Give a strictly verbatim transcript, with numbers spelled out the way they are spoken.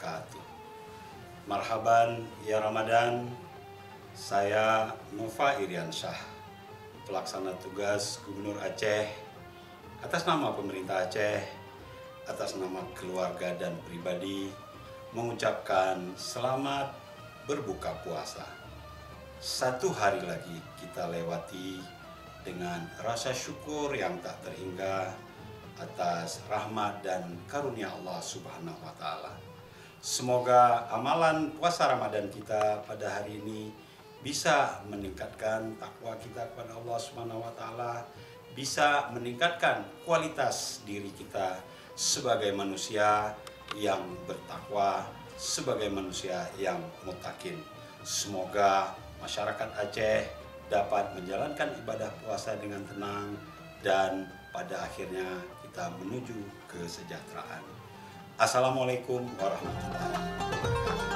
wabarakatuh. Marhaban ya Ramadan. Saya Nova Iriansyah, pelaksana tugas Gubernur Aceh, atas nama pemerintah Aceh, atas nama keluarga dan pribadi, mengucapkan selamat berbuka puasa. Satu hari lagi kita lewati dengan rasa syukur yang tak terhingga atas rahmat dan karunia Allah Subhanahu wa Ta'ala. Semoga amalan puasa Ramadan kita pada hari ini bisa meningkatkan takwa kita kepada Allah Subhanahu wa Ta'ala, bisa meningkatkan kualitas diri kita sebagai manusia yang bertakwa, sebagai manusia yang muttaqin. Semoga masyarakat Aceh dapat menjalankan ibadah puasa dengan tenang dan pada akhirnya kita menuju kesejahteraan. Assalamualaikum warahmatullahi wabarakatuh.